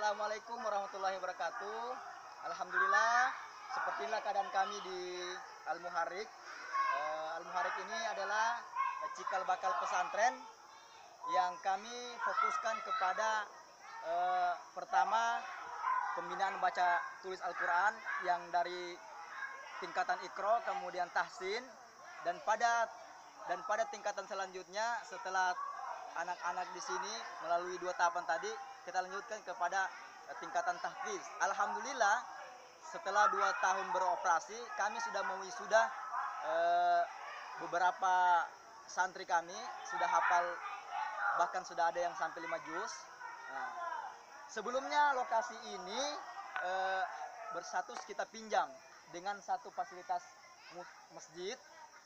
Assalamualaikum warahmatullahi wabarakatuh. Alhamdulillah, sepertilah keadaan kami di Al-Muharrik. Al-Muharrik ini adalah cikal bakal pesantren yang kami fokuskan kepada pertama pembinaan baca tulis Al-Quran yang dari tingkatan Iqra, kemudian tahsin, dan pada tingkatan selanjutnya setelah anak-anak di sini melalui 2 tahapan tadi, kita lanjutkan kepada tingkatan tahfiz. Alhamdulillah, setelah 2 tahun beroperasi, kami sudah mewisuda beberapa santri kami sudah hafal, bahkan sudah ada yang sampai 5 juz. Nah, sebelumnya lokasi ini berstatus kita pinjam dengan satu fasilitas masjid.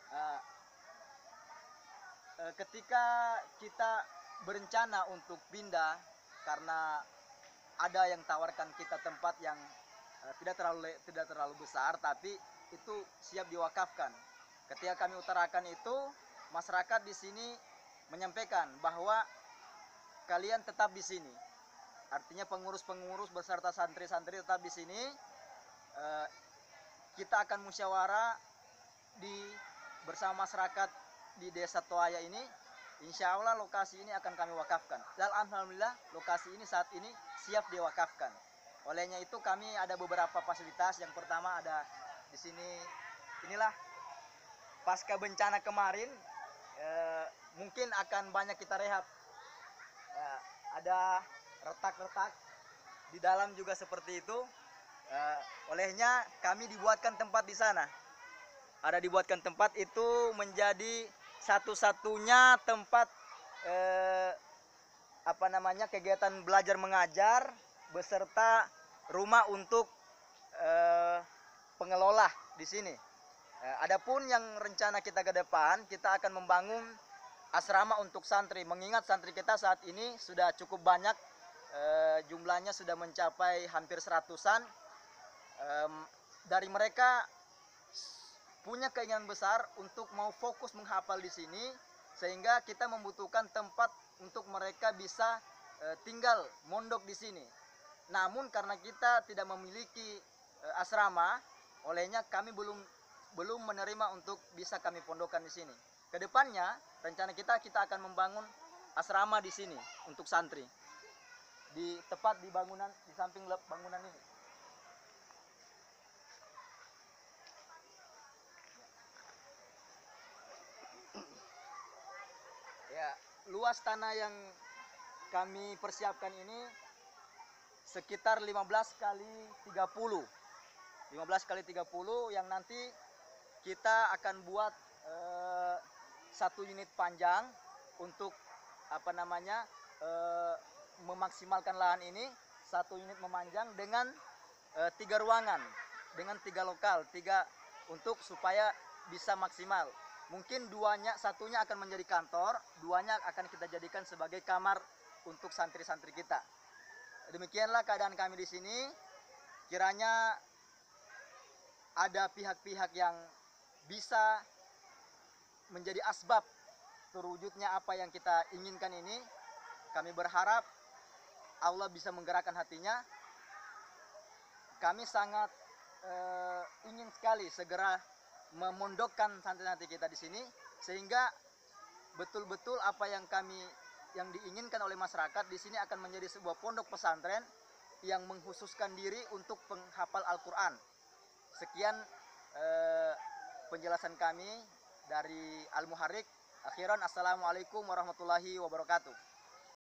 Ketika kita berencana untuk pindah, karena ada yang tawarkan kita tempat yang tidak terlalu besar, tapi itu siap diwakafkan. Ketika kami utarakan itu, masyarakat di sini menyampaikan bahwa kalian tetap di sini. Artinya pengurus-pengurus beserta santri-santri tetap di sini. Kita akan musyawarah bersama masyarakat di Desa Toaya ini. Insya Allah lokasi ini akan kami wakafkan. Dan alhamdulillah lokasi ini saat ini siap diwakafkan. Olehnya itu kami ada beberapa fasilitas. Yang pertama ada di sini, inilah pasca bencana kemarin, mungkin akan banyak kita rehab. Ada retak-retak di dalam juga seperti itu. Olehnya kami dibuatkan tempat di sana. Ada dibuatkan tempat itu menjadi satu-satunya tempat kegiatan belajar mengajar beserta rumah untuk pengelola di sini. Adapun yang rencana kita ke depan, kita akan membangun asrama untuk santri. Mengingat santri kita saat ini sudah cukup banyak, jumlahnya sudah mencapai hampir 100-an. Dari mereka punya keinginan besar untuk mau fokus menghafal di sini, sehingga kita membutuhkan tempat untuk mereka bisa tinggal mondok di sini. Namun karena kita tidak memiliki asrama, olehnya kami belum menerima untuk bisa kami pondokkan di sini. Kedepannya rencana kita akan membangun asrama di sini untuk santri, tepat di bangunan, di samping bangunan ini. Luas tanah yang kami persiapkan ini sekitar 15 kali 30 yang nanti kita akan buat satu unit panjang untuk memaksimalkan lahan ini. Satu unit memanjang dengan 3 ruangan, dengan 3 lokal, 3 untuk supaya bisa maksimal. Mungkin satunya akan menjadi kantor, 2-nya akan kita jadikan sebagai kamar untuk santri-santri kita. Demikianlah keadaan kami di sini. Kiranya ada pihak-pihak yang bisa menjadi asbab terwujudnya apa yang kita inginkan ini. Kami berharap Allah bisa menggerakkan hatinya. Kami sangat ingin sekali segera memondokkan santri-santri kita di sini, sehingga betul-betul apa yang diinginkan oleh masyarakat di sini akan menjadi sebuah pondok pesantren yang mengkhususkan diri untuk penghafal Al-Quran. Sekian penjelasan kami dari Al-Muharrik. Akhiran, assalamualaikum warahmatullahi wabarakatuh.